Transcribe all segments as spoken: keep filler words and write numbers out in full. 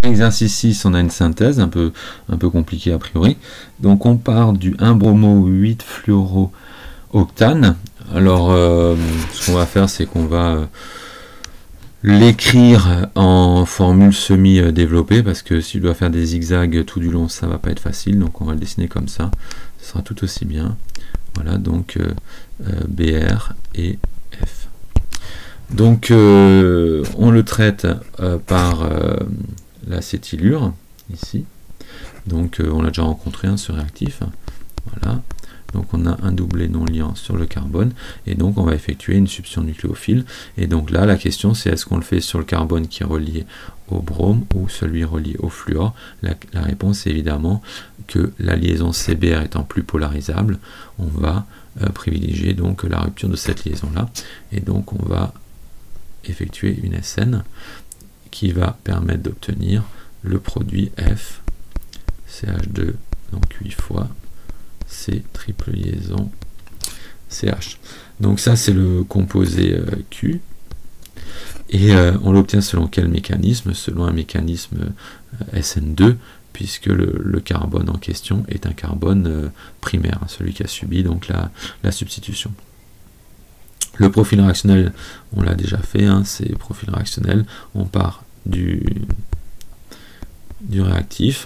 Exercice six, on a une synthèse un peu, un peu compliquée a priori. Donc on part du un bromo huit fluoro-octane. Alors euh, ce qu'on va faire, c'est qu'on va euh, l'écrire en formule semi-développée, parce que si je dois faire des zigzags tout du long, ça va pas être facile. Donc on va le dessiner comme ça, ce sera tout aussi bien. Voilà, donc euh, euh, B R et F. Donc euh, on le traite euh, par euh, l'acétylure, ici. Donc euh, on l'a déjà rencontré hein, ce réactif. Voilà. Donc on a un doublé non liant sur le carbone, et donc on va effectuer une substitution nucléophile. Et donc là la question c'est est-ce qu'on le fait sur le carbone qui est relié au brome ou celui relié au fluor. La, la réponse est évidemment que la liaison C B R étant plus polarisable, on va euh, privilégier donc la rupture de cette liaison là, et donc on va effectuer une S N qui va permettre d'obtenir le produit F C H deux, donc huit fois C triple liaison C H. Donc ça c'est le composé euh, Q, et euh, on l'obtient selon quel mécanisme? Selon un mécanisme euh, S N deux, puisque le, le carbone en question est un carbone euh, primaire, hein, celui qui a subi donc la, la substitution. Le profil réactionnel, on l'a déjà fait, hein, c'est profil réactionnel, on part du, du réactif,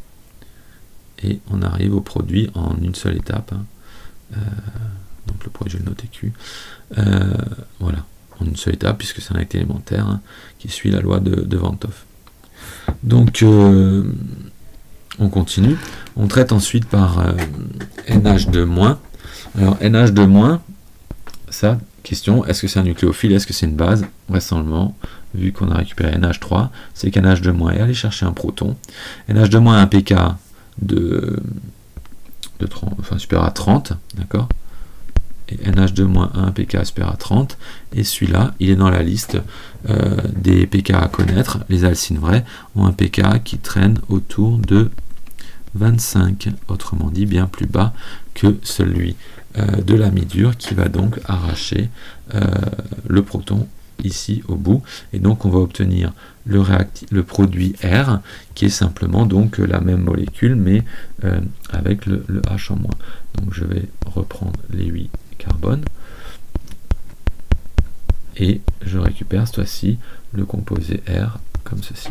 et on arrive au produit en une seule étape. Hein. Euh, donc le produit, je vais le noter Q. Euh, voilà, en une seule étape, puisque c'est un acte élémentaire hein, qui suit la loi de, de Van 't Hoff. Donc, euh, on continue. On traite ensuite par euh, N H deux moins. Alors, N H deux moins, ça, question, est-ce que c'est un nucléophile, est-ce que c'est une base? Vraisemblablement, vu qu'on a récupéré N H trois, c'est qu'N H deux moins est allé chercher un proton. N H deux moins a un pK de, de trente, enfin supérieur à trente, d'accord, et N H deux moins a un pK supérieur à trente, et celui-là, il est dans la liste euh, des pK à connaître. Les alcynes vraies ont un pK qui traîne autour de vingt-cinq, autrement dit bien plus bas que celui euh, de l'amidure, qui va donc arracher euh, le proton ici au bout, et donc on va obtenir le, le produit R, qui est simplement donc la même molécule, mais euh, avec le, le H en moins. Donc je vais reprendre les huit carbones, et je récupère cette fois-ci le composé R comme ceci.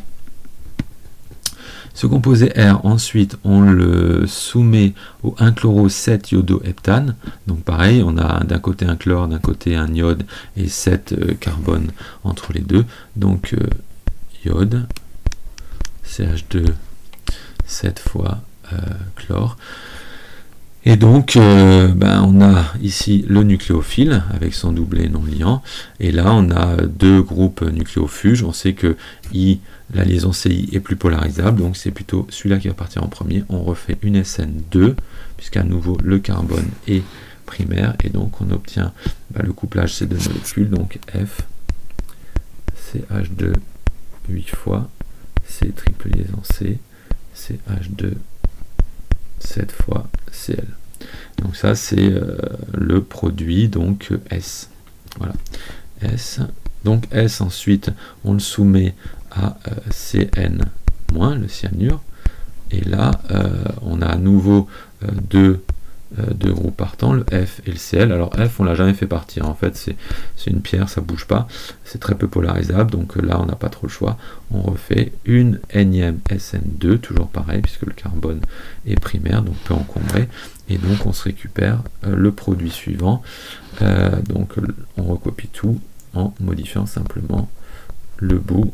Ce composé R, ensuite, on le soumet au un chloro sept iodoheptane. Donc pareil, on a d'un côté un chlore, d'un côté un iode, et sept euh, carbones entre les deux. Donc euh, iode, C H deux, sept fois euh, chlore. Et donc, euh, ben, on a ici le nucléophile avec son doublé non liant. Et là, on a deux groupes nucléophuges. On sait que I, la liaison C I est plus polarisable, donc c'est plutôt celui-là qui va partir en premier. On refait une S N deux, puisqu'à nouveau le carbone est primaire. Et donc, on obtient ben, le couplage de ces deux molécules, donc F, C H deux, huit fois, C triple liaison C, C H deux, sept fois C L. Donc ça c'est euh, le produit donc S. Voilà. S. Donc S ensuite on le soumet à euh, C N-, le cyanure. Et là euh, on a à nouveau euh, deux, euh, deux groupes partants, le F et le C L. Alors F on l'a jamais fait partir. En fait c'est une pierre, ça bouge pas. C'est très peu polarisable. Donc là on n'a pas trop le choix. On refait une énième S N deux, toujours pareil, puisque le carbone est primaire, donc peu encombré, et donc on se récupère euh, le produit suivant. Euh, donc on recopie tout en modifiant simplement le bout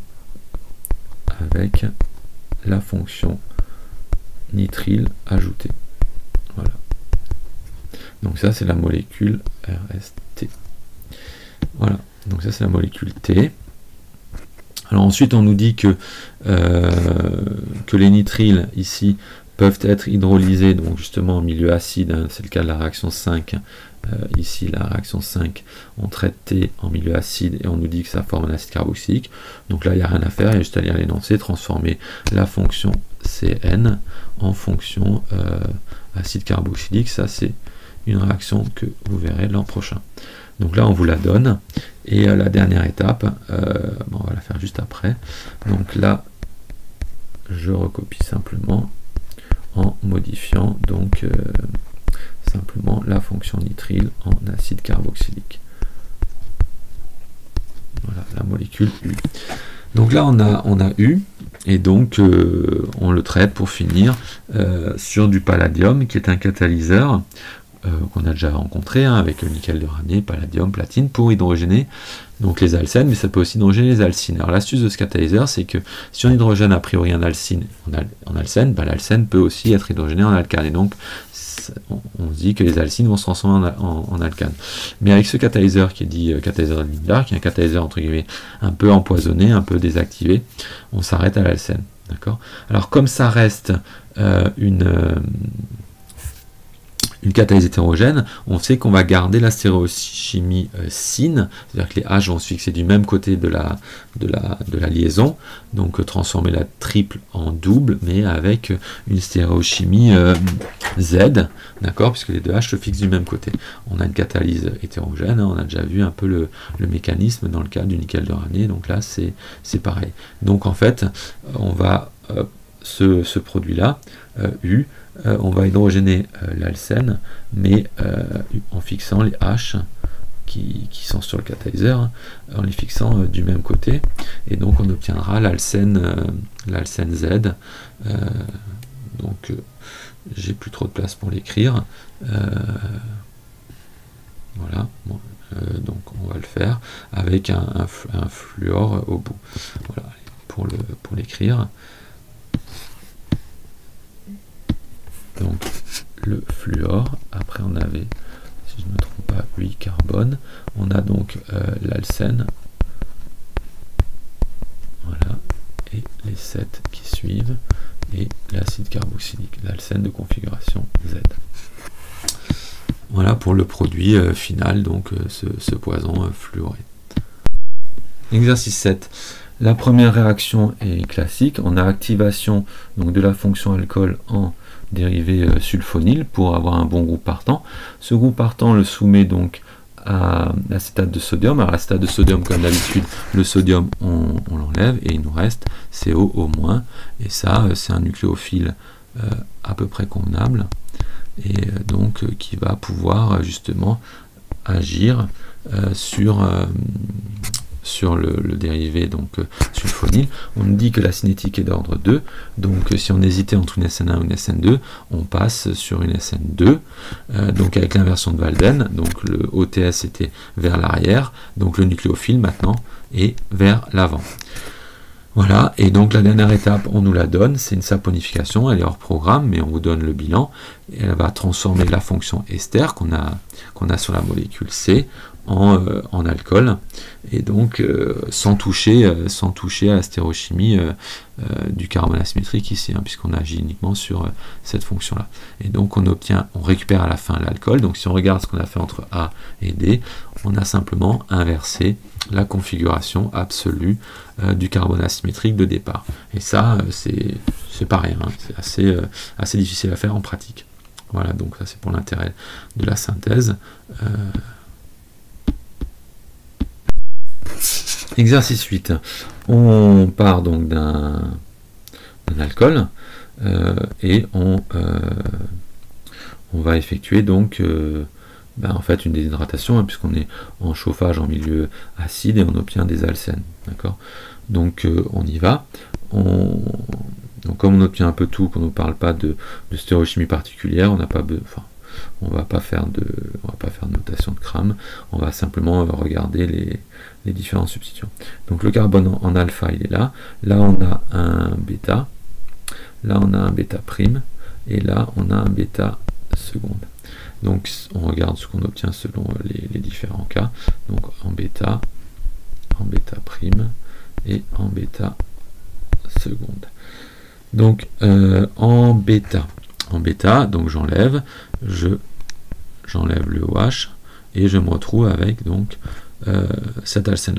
avec la fonction nitrile ajoutée. Voilà. Donc ça c'est la molécule R S T. Voilà, donc ça c'est la molécule T. Alors ensuite on nous dit que, euh, que les nitriles ici peuvent être hydrolysés donc justement en milieu acide, hein, c'est le cas de la réaction cinq, euh, ici la réaction cinq, on traite T en milieu acide et on nous dit que ça forme un acide carboxylique. Donc là il n'y a rien à faire, il y a juste à lire l'énoncé, transformer la fonction C N en fonction euh, acide carboxylique. Ça c'est une réaction que vous verrez l'an prochain. Donc là on vous la donne, et euh, la dernière étape, euh, bon, on va la faire juste après. Donc là je recopie simplement en modifiant donc euh, simplement la fonction nitrile en acide carboxylique. Voilà la molécule U. Donc là on a, on a U, et donc euh, on le traite pour finir euh, sur du palladium qui est un catalyseur euh, qu'on a déjà rencontré hein, avec le nickel de radier, palladium, platine, pour hydrogéner donc les alcènes, mais ça peut aussi hydrogéner les alcynes. Alors l'astuce de ce catalyseur, c'est que si on hydrogène a priori un alcyne en, al en alcène, bah, l'alcène peut aussi être hydrogéné en alcane, et donc on, on se dit que les alcynes vont se transformer en, en, en alcane. Mais avec ce catalyseur qui est dit euh, catalyseur de Lindlar, qui est un catalyseur entre guillemets un peu empoisonné, un peu désactivé, on s'arrête à l'alcène. D'accord. Alors comme ça reste euh, une euh, une catalyse hétérogène, on sait qu'on va garder la stéréochimie euh, sine, c'est-à-dire que les H vont se fixer du même côté de la, de la, de la liaison, donc euh, transformer la triple en double, mais avec une stéréochimie euh, Z, d'accord, puisque les deux H se fixent du même côté. On a une catalyse hétérogène, hein, on a déjà vu un peu le, le mécanisme dans le cas du nickel de radier, donc là c'est pareil. Donc en fait, on va, euh, ce, ce produit-là, euh, U, Euh, on va hydrogéner euh, l'alcène, mais euh, en fixant les H qui, qui sont sur le catalyseur, hein, en les fixant euh, du même côté, et donc on obtiendra l'alcène euh, l'alcène Z. Euh, donc euh, j'ai plus trop de place pour l'écrire. Euh, voilà. Bon, euh, donc on va le faire avec un, un, un fluor au bout. Voilà, pour le pour l'écrire. Donc le fluor, après on avait, si je ne me trompe pas, huit carbone, on a donc euh, l'alcène, voilà, et les sept qui suivent, et l'acide carboxylique, l'alcène de configuration Z. Voilà pour le produit euh, final, donc euh, ce, ce poison euh, fluoré. Exercice sept. La première réaction est classique, on a activation donc, de la fonction alcool en dérivé euh, sulfonyle pour avoir un bon groupe partant. Ce groupe partant le soumet donc à l'acétate de sodium. Alors l'acétate de sodium, comme d'habitude, le sodium on, on l'enlève et il nous reste C O au moins, et ça euh, c'est un nucléophile euh, à peu près convenable, et euh, donc euh, qui va pouvoir euh, justement agir euh, sur euh, sur le, le dérivé donc euh, sulfonyle. On nous dit que la cinétique est d'ordre deux, donc euh, si on hésitait entre une S N un ou une S N deux, on passe sur une S N deux, euh, donc avec l'inversion de Walden, donc le O T S était vers l'arrière, donc le nucléophile maintenant est vers l'avant. Voilà, et donc la dernière étape, on nous la donne, c'est une saponification, elle est hors programme, mais on vous donne le bilan, et elle va transformer la fonction ester qu'on a, qu'on a sur la molécule C en, euh, en alcool, et donc euh, sans, toucher, euh, sans toucher à la stéréochimie euh, euh, du carbone asymétrique ici, hein, puisqu'on agit uniquement sur euh, cette fonction-là. Et donc on obtient, on récupère à la fin l'alcool, donc si on regarde ce qu'on a fait entre A et D, on a simplement inversé la configuration absolue euh, du carbone asymétrique de départ. Et ça, euh, c'est pas rien, hein, c'est assez, euh, assez difficile à faire en pratique. Voilà, donc ça c'est pour l'intérêt de la synthèse. Euh... Exercice huit. On part donc d'un alcool euh, et on, euh, on va effectuer donc euh, ben, en fait une déshydratation, hein, puisqu'on est en chauffage en milieu acide et on obtient des alcènes. D'accord. Donc euh, on y va. On, donc comme on obtient un peu tout, qu'on ne parle pas de, de stéréochimie particulière, on n'a pas, enfin, on va pas faire de, on va pas faire de notation de Cram. On va simplement regarder les, les différents substituants. Donc le carbone en, en alpha, il est là. Là on a un bêta. Là on a un bêta prime. Et là on a un bêta seconde. Donc on regarde ce qu'on obtient selon les, les différents cas. Donc en bêta, en bêta prime et en bêta seconde. Donc euh, en bêta, en bêta, donc j'enlève, je j'enlève le OH et je me retrouve avec donc euh, cet alcène là.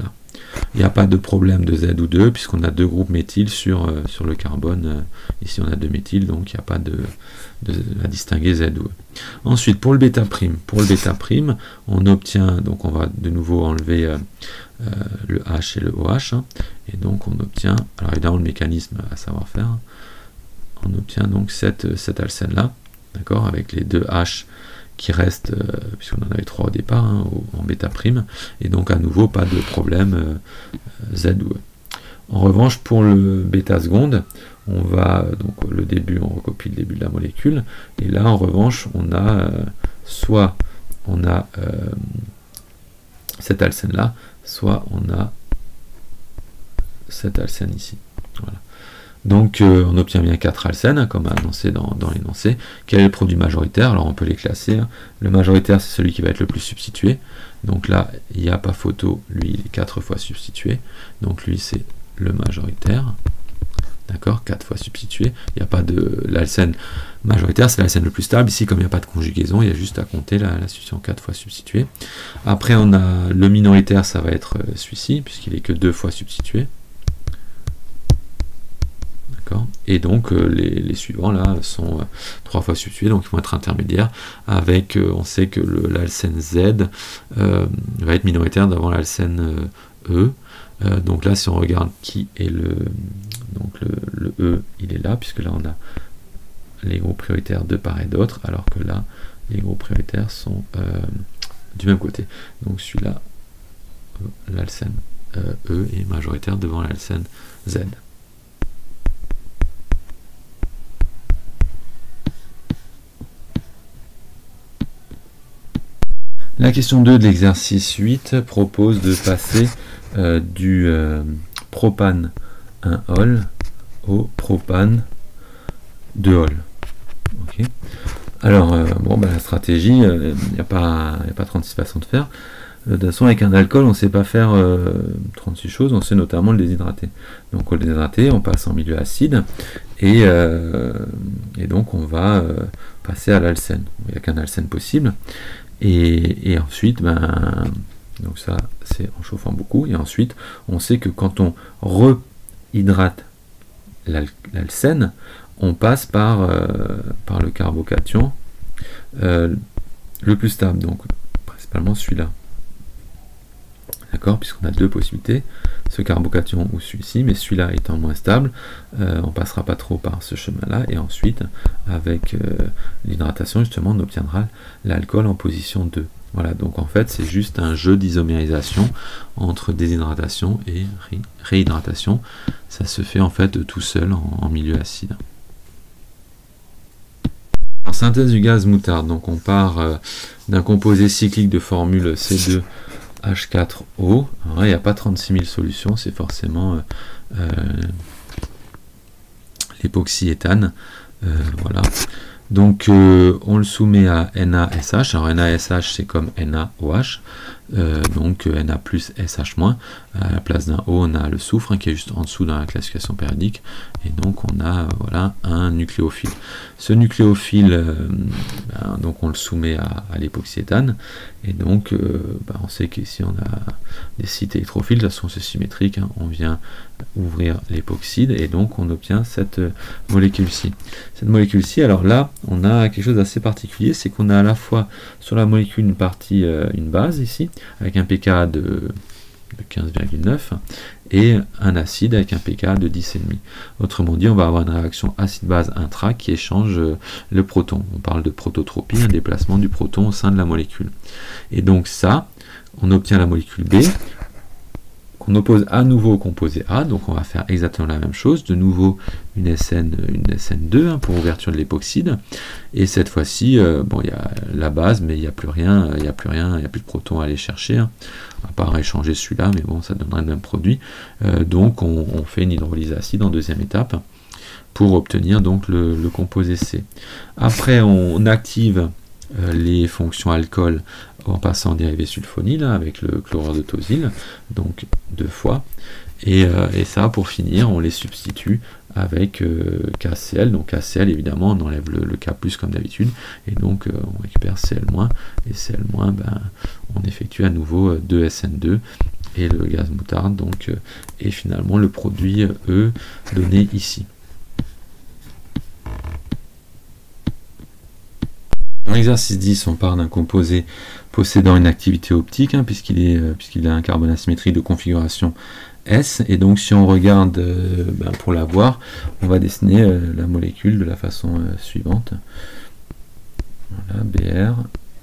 il n'y a pas de problème de Z ou deux, puisqu'on a deux groupes méthyl sur, euh, sur le carbone. Euh, ici, on a deux méthyl, donc il n'y a pas de, de, à distinguer Z ou E. Ensuite, pour le bêta prime, pour le bêta prime, on obtient, donc on va de nouveau enlever euh, euh, le H et le OH, hein, et donc on obtient, alors évidemment le mécanisme à savoir faire, on obtient donc cette, cette alcène-là, d'accord, avec les deux H qui restent, euh, puisqu'on en avait trois au départ, hein, au, en bêta prime, et donc à nouveau pas de problème euh, Z ou E. En revanche, pour le bêta seconde, on va, donc le début, on recopie le début de la molécule, et là en revanche, on a euh, soit on a euh, cette alcène-là, soit on a cette alcène ici. Voilà. Donc euh, on obtient bien quatre alcènes, comme annoncé dans, dans l'énoncé. Quel est le produit majoritaire? Alors on peut les classer. Hein. Le majoritaire, c'est celui qui va être le plus substitué. Donc là, il n'y a pas photo, lui, il est quatre fois substitué. Donc lui, c'est le majoritaire. D'accord, quatre fois substitué. Il n'y a pas de l'alcène majoritaire, c'est l'alcène le plus stable. Ici, comme il n'y a pas de conjugaison, il y a juste à compter la, la substitution quatre fois substituée. Après, on a le minoritaire, ça va être celui-ci, puisqu'il est que deux fois substitué. Et donc euh, les, les suivants là sont euh, trois fois substitués, donc ils vont être intermédiaires avec, euh, on sait que l'alcène Z euh, va être minoritaire devant l'alcène euh, E. Euh, donc là si on regarde qui est le, donc le, le E, il est là, puisque là on a les groupes prioritaires de part et d'autre, alors que là les groupes prioritaires sont euh, du même côté. Donc celui-là, euh, l'alcène euh, E est majoritaire devant l'alcène Z. La question deux de l'exercice huit propose de passer euh, du euh, propane un ol au propane deux ol. Okay. Alors, euh, bon, bah, la stratégie, il euh, n'y a, a pas trente-six façons de faire. De toute façon, avec un alcool, on ne sait pas faire euh, trente-six choses, on sait notamment le déshydrater. Donc, on le déshydrater, on passe en milieu acide, et, euh, et donc on va euh, passer à l'alcène. Il n'y a qu'un alcène possible. Et, et ensuite, ben, donc ça c'est en chauffant beaucoup, et ensuite on sait que quand on rehydrate l'alcène, on passe par, euh, par le carbocation euh, le plus stable, donc principalement celui-là. D'accord, puisqu'on a deux possibilités, ce carbocation ou celui-ci, mais celui-là étant moins stable, euh, on ne passera pas trop par ce chemin-là, et ensuite, avec euh, l'hydratation, justement, on obtiendra l'alcool en position deux. Voilà, donc en fait, c'est juste un jeu d'isomérisation entre déshydratation et ré réhydratation. Ça se fait en fait tout seul en, en milieu acide. Alors, synthèse du gaz moutarde, donc on part euh, d'un composé cyclique de formule C deux H quatre O. Alors là, il n'y a pas trente-six mille solutions, c'est forcément euh, euh, l'époxyéthane. Euh, voilà. Donc euh, on le soumet à NaSH. Alors NaSH c'est comme NaOH. Euh, donc Na plus S H moins. À la place d'un O, on a le soufre hein, qui est juste en dessous dans la classification périodique. Et donc on a euh, voilà un nucléophile. Ce nucléophile, euh, ben, donc on le soumet à, à l'époxyéthane. Et donc euh, ben, on sait qu'ici on a des sites électrophiles, de toute façon c'est symétrique. Hein, on vient ouvrir l'époxyde et donc on obtient cette euh, molécule-ci. Cette molécule-ci, alors là, on a quelque chose d'assez particulier, c'est qu'on a à la fois sur la molécule une partie, euh, une base ici, avec un pKa de, de quinze virgule neuf, et un acide avec un pKa de dix virgule cinq. Autrement dit, on va avoir une réaction acide-base intra qui échange euh, le proton. On parle de prototropie, un déplacement du proton au sein de la molécule. Et donc ça, on obtient la molécule B, qu'on oppose à nouveau au composé A, donc on va faire exactement la même chose, de nouveau une S N, une S N deux hein, pour ouverture de l'époxyde, et cette fois-ci, euh, bon, il y a la base, mais il n'y a plus rien, il n'y a plus rien, il n'y a plus de protons à aller chercher, hein, à part échanger celui-là, mais bon, ça donnerait le même produit, euh, donc on, on fait une hydrolyse acide en deuxième étape, pour obtenir donc le, le composé C. Après, on active euh, les fonctions alcool en passant en dérivé sulfonyle hein, avec le chlorure de tosyle, donc deux fois, et, euh, et ça pour finir on les substitue avec euh, K C l, donc K C l évidemment on enlève le, le K plus comme d'habitude, et donc euh, on récupère C l moins, et C l moins ben, on effectue à nouveau euh, deux S N deux, et le gaz moutarde donc euh, est finalement le produit E donné ici. Dans l'exercice dix, on part d'un composé possédant une activité optique, hein, puisqu'il est, euh, puisqu'il a un carbone asymétrique de configuration S, et donc si on regarde euh, ben, pour l'avoir, on va dessiner euh, la molécule de la façon euh, suivante. Voilà, B R,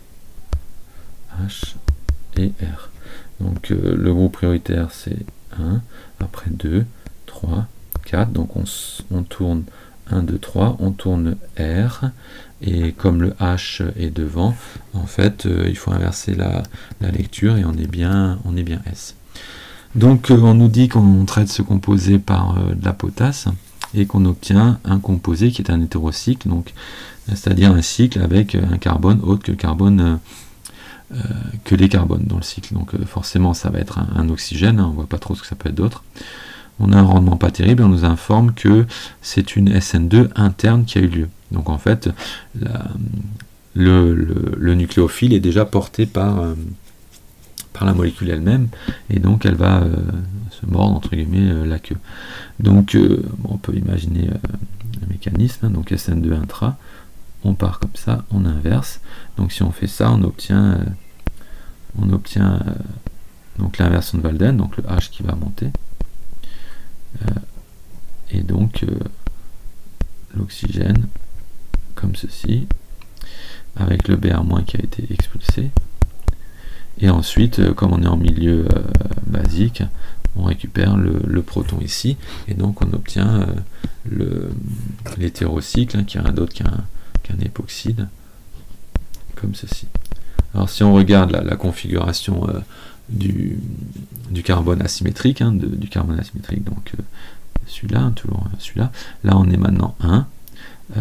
H et R. Donc euh, le groupe prioritaire c'est un, après deux, trois, quatre, donc on, on tourne un, deux, trois, on tourne R, et comme le H est devant, en fait euh, il faut inverser la, la lecture et on est bien, on est bien S. Donc euh, on nous dit qu'on traite ce composé par euh, de la potasse et qu'on obtient un composé qui est un hétérocycle, donc c'est-à-dire un cycle avec un carbone autre que le carbone euh, euh, que les carbones dans le cycle. Donc euh, forcément ça va être un, un oxygène, hein, on voit pas trop ce que ça peut être d'autre. On a un rendement pas terrible et on nous informe que c'est une S N deux interne qui a eu lieu. Donc en fait, la, le, le, le nucléophile est déjà porté par, euh, par la molécule elle-même, et donc elle va euh, se mordre entre guillemets euh, la queue. Donc euh, bon, on peut imaginer euh, le mécanisme, hein, donc S N deux intra, on part comme ça, on inverse. Donc si on fait ça, on obtient, euh, on obtient euh, donc l'inversion de Walden, donc le H qui va monter. Euh, et donc euh, l'oxygène comme ceci avec le B R- qui a été expulsé, et ensuite euh, comme on est en milieu euh, basique, on récupère le, le proton ici, et donc on obtient euh, l'hétérocycle, hein, qui a rien d'autre qu'un qu'un époxyde comme ceci. Alors si on regarde la, la configuration euh, du, du carbone asymétrique, hein, de, du carbone asymétrique, donc euh, celui-là, toujours celui-là, là on est maintenant un, euh,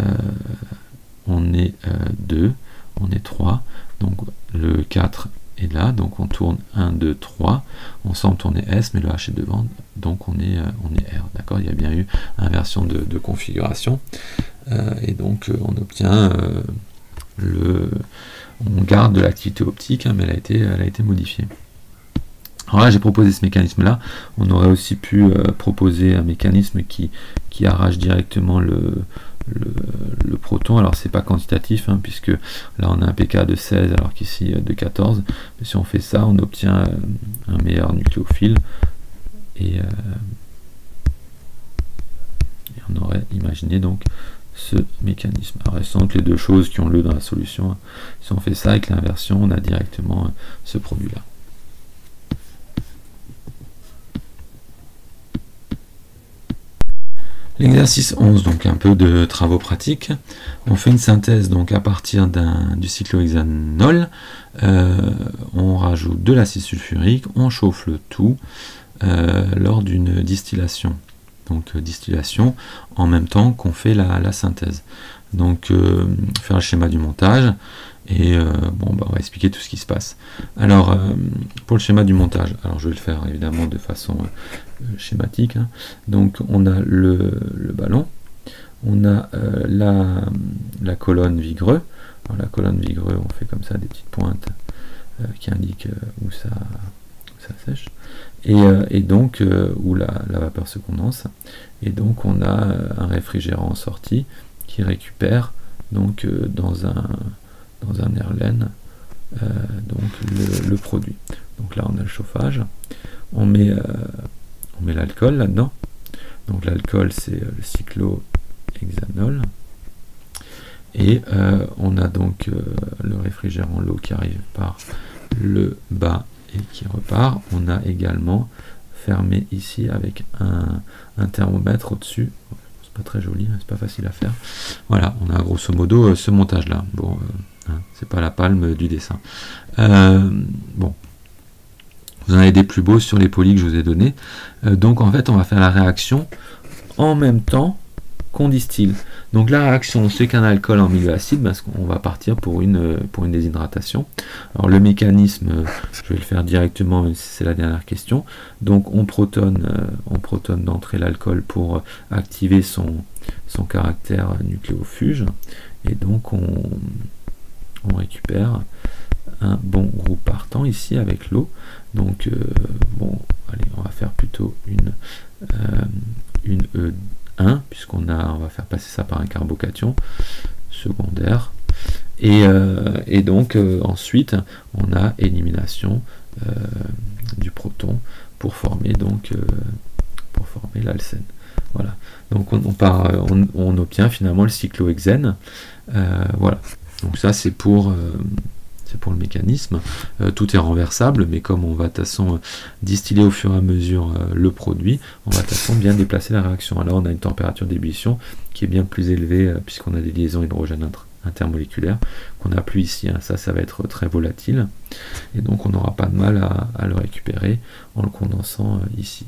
on est euh, deux, on est trois, donc le quatre est là, donc on tourne un, deux, trois, on semble tourner S, mais le H est devant, donc on est, euh, on est R, d'accord, il y a bien eu inversion de, de configuration, euh, et donc euh, on obtient euh, le... on garde de l'activité optique, hein, mais elle a été, elle a été modifiée. Alors là, j'ai proposé ce mécanisme-là. On aurait aussi pu euh, proposer un mécanisme qui, qui arrache directement le, le, le proton. Alors, c'est pas quantitatif, hein, puisque là, on a un P K de seize, alors qu'ici, de quatorze. Mais si on fait ça, on obtient euh, un meilleur nucléophile. Et, euh, et on aurait imaginé donc ce mécanisme. Alors, restant que les deux choses qui ont lieu dans la solution, hein. Si on fait ça avec l'inversion, on a directement euh, ce produit-là. L'exercice onze, donc un peu de travaux pratiques. On fait une synthèse donc à partir du cyclohexanol. Euh, on rajoute de l'acide sulfurique, on chauffe le tout euh, lors d'une distillation. Donc euh, distillation en même temps qu'on fait la, la synthèse. Donc euh, faire le schéma du montage. Et euh, bon, bah, on va expliquer tout ce qui se passe. Alors, euh, pour le schéma du montage, alors je vais le faire évidemment de façon euh, schématique. Hein. Donc, on a le, le ballon, on a euh, la, la colonne vigreux. Alors, la colonne vigreux, on fait comme ça des petites pointes euh, qui indiquent euh, où, ça, où ça sèche. Et, euh, et donc, euh, où la, la vapeur se condense. Et donc, on a euh, un réfrigérant en sortie qui récupère donc euh, dans un dans un airline euh, donc le, le produit. Donc là on a le chauffage, on met euh, on met l'alcool là-dedans. Donc l'alcool c'est le cyclohexanol, et euh, on a donc euh, le réfrigérant, l'eau qui arrive par le bas et qui repart. On a également fermé ici avec un, un thermomètre au-dessus. C'est pas très joli, c'est pas facile à faire. Voilà, on a grosso modo euh, ce montage là. Bon, euh, hein, c'est pas la palme du dessin. Euh, bon, vous en avez des plus beaux sur les polis que je vous ai donnés. Euh, donc en fait, on va faire la réaction en même temps qu'on distille. Donc la réaction, c'est qu'un alcool en milieu acide, parce qu'on va partir pour une, pour une déshydratation. Alors le mécanisme, je vais le faire directement, c'est la dernière question. Donc on protonne, on protonne d'entrée l'alcool pour activer son, son caractère nucléofuge, et donc on, on récupère un bon groupe partant ici avec l'eau. Donc, euh, bon, allez, on va faire plutôt une, euh, une E un, puisqu'on a, on va faire passer ça par un carbocation secondaire. Et, euh, et donc, euh, ensuite, on a élimination euh, du proton pour former, donc, euh, pour former l'alcène. Voilà. Donc, on, on, part, on, on obtient finalement le cyclohexène. Euh, voilà. Donc, ça, c'est pour... Euh, c'est pour le mécanisme. Euh, tout est renversable, mais comme on va de toute façon distiller au fur et à mesure euh, le produit, on va de toute façon bien déplacer la réaction. Alors on a une température d'ébullition qui est bien plus élevée euh, puisqu'on a des liaisons hydrogène intermoléculaires qu'on n'a plus ici. Hein. Ça, ça va être très volatile. Et donc on n'aura pas de mal à, à le récupérer en le condensant euh, ici.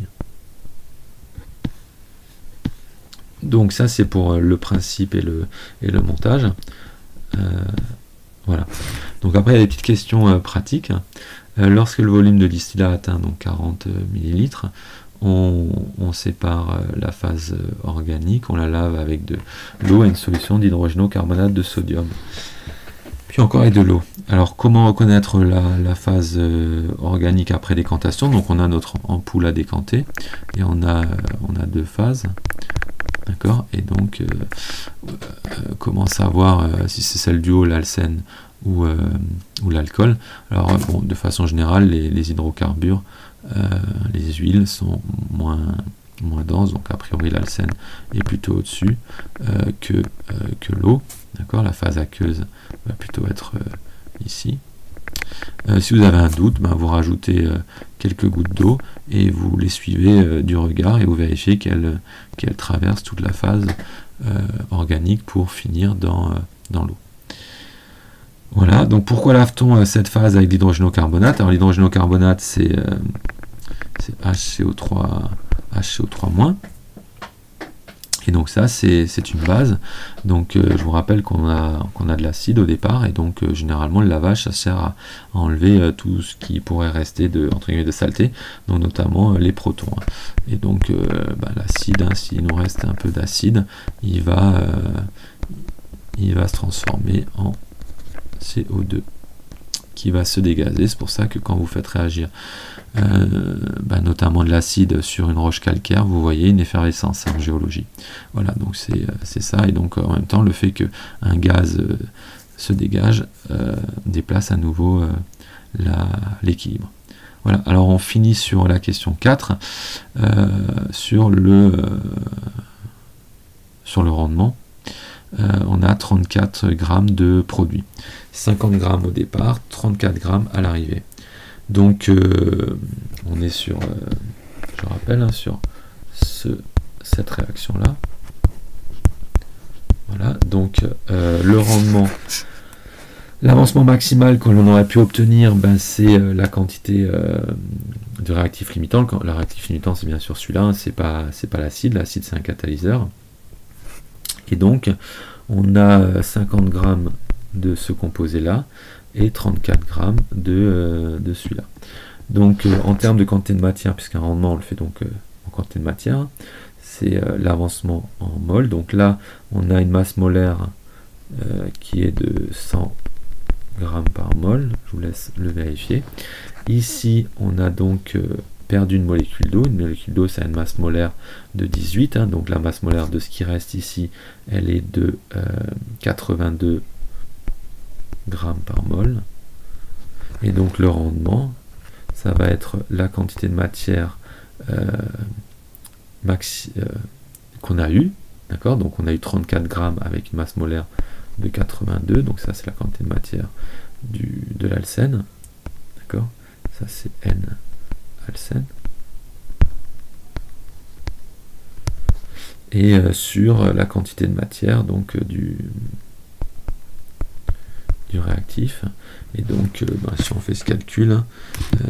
Donc ça, c'est pour euh, le principe et le, et le montage. Euh, Voilà. Donc après, il y a des petites questions euh, pratiques. Euh, lorsque le volume de distillat atteint donc quarante millilitres, on, on sépare euh, la phase euh, organique, on la lave avec de l'eau et une solution d'hydrogénocarbonate de sodium. Puis encore avec de l'eau. Alors comment reconnaître la, la phase euh, organique après décantation? Donc on a notre ampoule à décanter et on a, on a deux phases. D'accord. Et donc, euh, euh, comment savoir euh, si c'est celle du haut, l'alcène ou, euh, ou l'alcool? Alors, bon, de façon générale, les, les hydrocarbures, euh, les huiles sont moins, moins denses, donc a priori l'alcène est plutôt au-dessus euh, que, euh, que l'eau. D'accord. La phase aqueuse va plutôt être euh, ici. Euh, si vous avez un doute, ben, vous rajoutez euh, quelques gouttes d'eau et vous les suivez euh, du regard et vous vérifiez qu'elle qu'elle traverse toute la phase euh, organique pour finir dans, euh, dans l'eau. Voilà, donc pourquoi lave-t-on euh, cette phase avec l'hydrogénocarbonate? Alors l'hydrogénocarbonate, c'est euh, H C O trois moins. Et donc ça, c'est une base. Donc euh, je vous rappelle qu'on a, qu'on a de l'acide au départ, et donc euh, généralement le lavage, ça sert à, à enlever euh, tout ce qui pourrait rester de, entre guillemets, de saleté, donc notamment euh, les protons. Et donc euh, bah, l'acide, hein, s'il nous reste un peu d'acide, il va, euh, il va se transformer en C O deux qui va se dégazer. C'est pour ça que quand vous faites réagir euh, bah, notamment de l'acide sur une roche calcaire, vous voyez une effervescence en géologie. Voilà, donc c'est ça. Et donc en même temps, le fait qu'un gaz euh, se dégage euh, déplace à nouveau euh, l'équilibre. Voilà, alors on finit sur la question quatre, euh, sur, le, euh, sur le rendement. Euh, on a trente-quatre grammes de produit. cinquante grammes au départ, trente-quatre grammes à l'arrivée. Donc euh, on est sur, euh, je rappelle, hein, sur ce, cette réaction-là. Voilà, donc euh, le rendement, l'avancement maximal que l'on aurait pu obtenir, ben, c'est euh, la quantité euh, de réactif limitant. Le réactif limitant, c'est bien sûr celui-là, hein, c'est pas, c'est pas l'acide, l'acide c'est un catalyseur. Et donc, on a cinquante grammes de ce composé-là et trente-quatre grammes de, euh, de celui-là. Donc, euh, en termes de quantité de matière, puisqu'un rendement, on le fait donc euh, en quantité de matière, c'est euh, l'avancement en mol. Donc là, on a une masse molaire euh, qui est de cent grammes par mol. Je vous laisse le vérifier. Ici, on a donc... Euh, perdu une molécule d'eau. Une molécule d'eau, ça a une masse molaire de dix-huit, hein, donc la masse molaire de ce qui reste ici, elle est de euh, quatre-vingt-deux grammes par mol. Et donc le rendement, ça va être la quantité de matière euh, maxi euh, qu'on a eu, d'accord, donc on a eu trente-quatre grammes avec une masse molaire de quatre-vingt-deux, donc ça c'est la quantité de matière du, de l'alcène, d'accord, ça c'est N alcène. Et euh, sur la quantité de matière donc euh, du, du réactif. Et donc euh, ben, si on fait ce calcul, euh,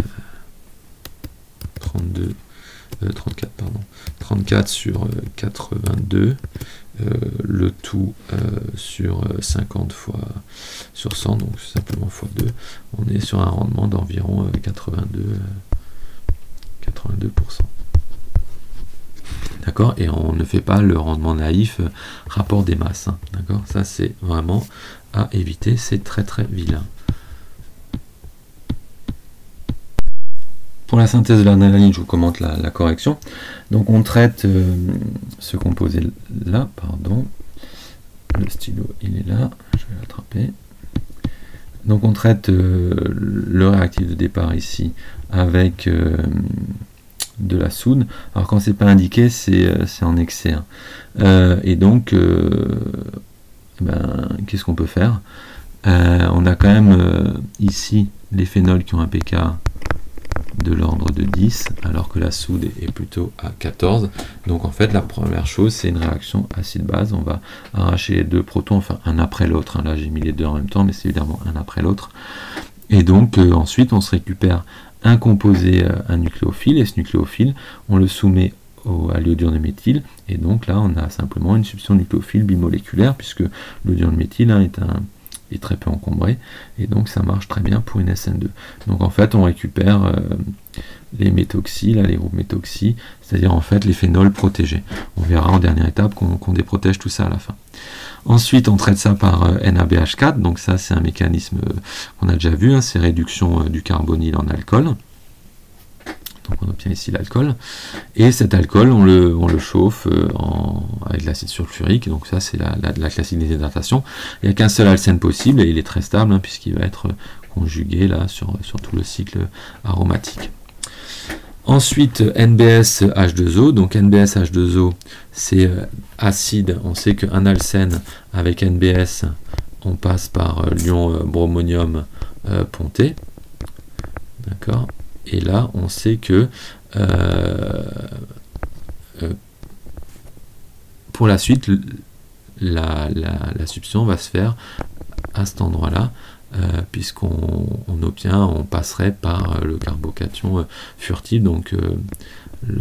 trente-deux, euh, trente-quatre, pardon, trente-quatre sur euh, quatre-vingt-deux, euh, le tout euh, sur euh, cinquante fois sur cent, donc simplement fois deux, on est sur un rendement d'environ euh, quatre-vingt-deux pour cent. D'accord, et on ne fait pas le rendement naïf euh, rapport des masses. Hein, d'accord, ça c'est vraiment à éviter, c'est très très vilain. Pour la synthèse de l'adrénaline, je vous commente la, la correction. Donc on traite euh, ce composé là, pardon. Le stylo, il est là, je vais l'attraper. Donc on traite euh, le réactif de départ ici avec euh, de la soude. Alors quand c'est pas indiqué, c'est euh, en excès. Hein. Euh, et donc, euh, ben, qu'est-ce qu'on peut faire? euh, On a quand même euh, ici les phénols qui ont un P K de l'ordre de dix, alors que la soude est plutôt à quatorze. Donc en fait, la première chose, c'est une réaction acide-base. On va arracher les deux protons, enfin un après l'autre. Hein. Là, j'ai mis les deux en même temps, mais c'est évidemment un après l'autre. Et donc euh, ensuite, on se récupère un composé, euh, un nucléophile, et ce nucléophile, on le soumet au, à l'iodure de méthyle. Et donc là, on a simplement une substitution nucléophile bimoléculaire, puisque l'iodure de méthyle hein, est un est très peu encombré, et donc ça marche très bien pour une S N deux. Donc en fait on récupère euh, les méthoxy, là, les groupes méthoxy, c'est-à-dire en fait les phénols protégés. On verra en dernière étape qu'on qu'on déprotège tout ça à la fin. Ensuite on traite ça par euh, N A B H quatre, donc ça c'est un mécanisme euh, qu'on a déjà vu, hein, c'est réduction euh, du carbonyle en alcool. Donc on obtient ici l'alcool, et cet alcool on le, on le chauffe euh, en, avec de l'acide sulfurique, donc ça c'est la, la, la classique déshydratation. Il n'y a qu'un seul alcène possible, et il est très stable hein, puisqu'il va être conjugué là sur, sur tout le cycle aromatique. Ensuite N B S H deux O, donc N B S H deux O c'est euh, acide, on sait qu'un alcène avec N B S on passe par euh, l'ion euh, bromonium euh, ponté, d'accord. Et là, on sait que euh, euh, pour la suite, la, la, la substitution va se faire à cet endroit-là, euh, puisqu'on on obtient, on passerait par le carbocation euh, furtif, donc euh, le,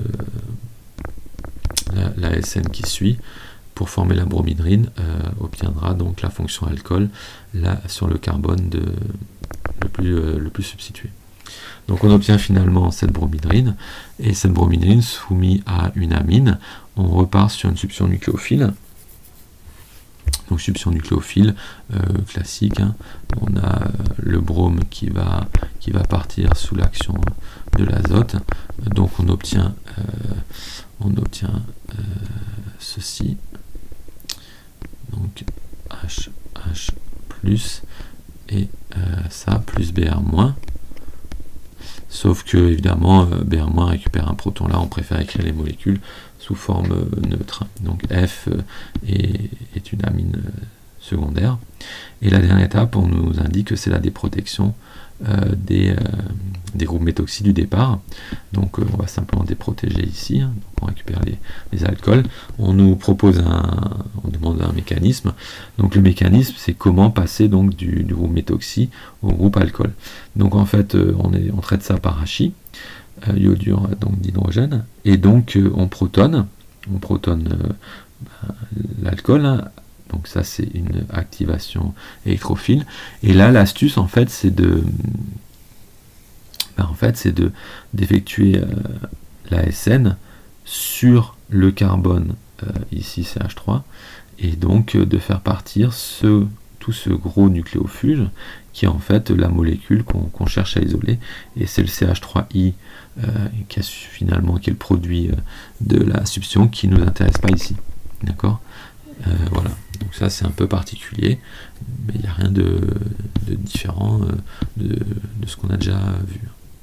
la, la S N qui suit, pour former la bromhydrine, euh, obtiendra donc la fonction alcool là, sur le carbone de, le, plus, euh, le plus substitué. Donc on obtient finalement cette bromhydrine, et cette bromhydrine soumise à une amine, on repart sur une substitution nucléophile. Donc substitution nucléophile euh, classique, hein. On a euh, le brome qui va, qui va partir sous l'action de l'azote, donc on obtient, euh, on obtient euh, ceci, donc H, H plus, et euh, ça plus B R moins. Sauf que, évidemment, B R- récupère un proton là, on préfère écrire les molécules sous forme neutre. Donc F est, est une amine secondaire. Et la dernière étape, on nous indique que c'est la déprotection euh, des, euh, des groupes méthoxy du départ. Donc euh, on va simplement déprotéger ici. Donc on récupère les, les alcools. On nous propose un, on demande un mécanisme. Donc le mécanisme, c'est comment passer donc du, du groupe méthoxy au groupe alcool. Donc en fait, euh, on, est, on traite ça par H I, euh, iodure donc d'hydrogène, et donc euh, on protonne, on protonne euh, bah, l'alcool. Hein. Donc ça c'est une activation électrophile. Et là l'astuce en fait c'est de ben, en fait c'est de d'effectuer euh, la S N sur le carbone, euh, ici c'est H trois, et donc euh, de faire partir ce, tout ce gros nucléofuge qui est en fait la molécule qu'on qu'on cherche à isoler, et c'est le C H trois I euh, qui a finalement qui est le produit euh, de la substitution qui ne nous intéresse pas ici. D'accord. Euh, voilà, donc ça c'est un peu particulier, mais il n'y a rien de, de différent euh, de, de ce qu'on a déjà vu.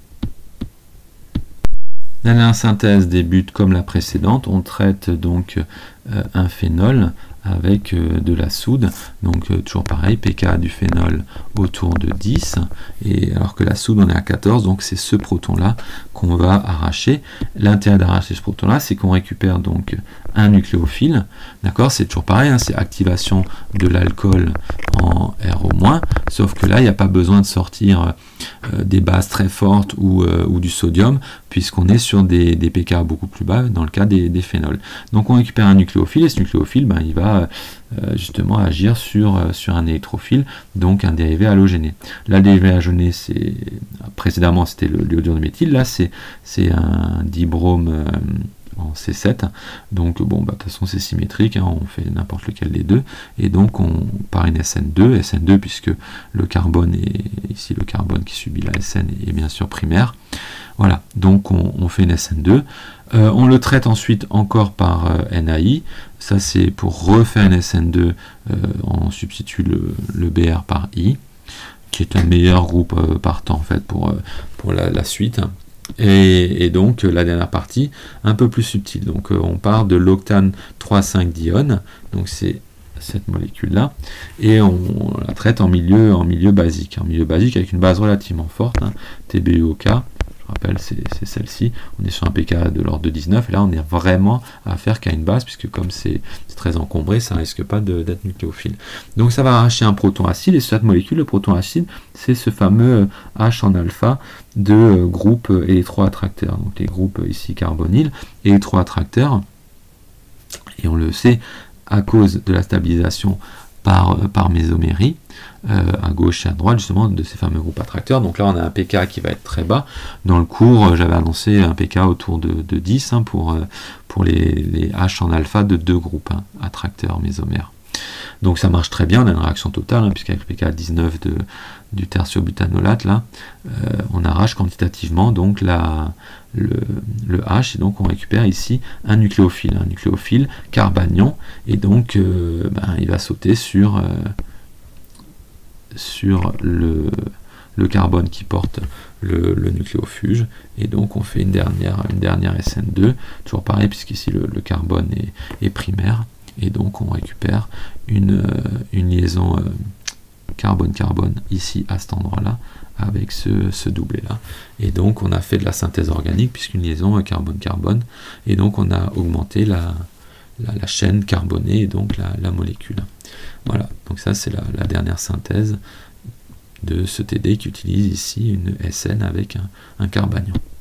La synthèse débute comme la précédente, on traite donc euh, un phénol avec euh, de la soude, donc euh, toujours pareil, P K du phénol autour de dix, et alors que la soude on est à quatorze, donc c'est ce proton là qu'on va arracher. L'intérêt d'arracher ce proton là, c'est qu'on récupère donc un nucléophile, d'accord, c'est toujours pareil, hein, c'est activation de l'alcool en R O-, sauf que là il n'y a pas besoin de sortir euh, des bases très fortes ou, euh, ou du sodium, puisqu'on est sur des, des P K beaucoup plus bas dans le cas des, des phénols. Donc on récupère un nucléophile, et ce nucléophile ben, il va euh, justement agir sur, euh, sur un électrophile, donc un dérivé halogéné. Là le dérivé halogéné, c'est précédemment c'était l'iodure de méthyle, là c'est un dibrome euh, en C sept, donc bon bah de toute façon c'est symétrique, hein, on fait n'importe lequel des deux, et donc on par une S N deux, S N deux puisque le carbone est ici, le carbone qui subit la S N est bien sûr primaire. Voilà, donc on, on fait une S N deux. Euh, on le traite ensuite encore par euh, N A I. Ça, c'est pour refaire une S N deux, euh, on substitue le, le B R par I, qui est un meilleur groupe euh, partant en fait pour, euh, pour la, la suite. Et, et donc, euh, la dernière partie, un peu plus subtile. Donc, euh, on part de l'octane trois cinq dione, donc c'est cette molécule-là, et on, on la traite en milieu, en milieu basique, en milieu basique avec une base relativement forte, hein, T B U O K. Je rappelle, c'est celle-ci. On est sur un P K de l'ordre de dix-neuf, et là on est vraiment à faire qu'à une base, puisque comme c'est très encombré, ça risque pas d'être nucléophile. Donc ça va arracher un proton acide, et sur cette molécule, le proton acide, c'est ce fameux H en alpha de groupes électroattracteurs. Donc les groupes ici carbonyles, électroattracteurs, et on le sait à cause de la stabilisation par, par mésomérie, euh, à gauche et à droite justement de ces fameux groupes attracteurs. Donc là on a un P K qui va être très bas. Dans le cours, euh, j'avais annoncé un P K autour de, de dix hein, pour, euh, pour les, les H en alpha de deux groupes hein, attracteurs mésomères. Donc ça marche très bien, on a une réaction totale, hein, puisqu'avec le P K dix-neuf de, du tertiobutanolate, là, euh, on arrache quantitativement donc la, le, le H, et donc on récupère ici un nucléophile, un nucléophile carbanion, et donc euh, ben, il va sauter sur, euh, sur le, le carbone qui porte le, le nucléofuge, et donc on fait une dernière, une dernière S N deux, toujours pareil, puisqu'ici le, le carbone est, est primaire. Et donc on récupère une, euh, une liaison carbone-carbone euh, ici à cet endroit-là avec ce, ce doublet-là. Et donc on a fait de la synthèse organique puisqu'une liaison carbone-carbone. Et donc on a augmenté la, la, la chaîne carbonée et donc la, la molécule. Voilà, donc ça c'est la, la dernière synthèse de ce T D qui utilise ici une S N avec un, un carbanion.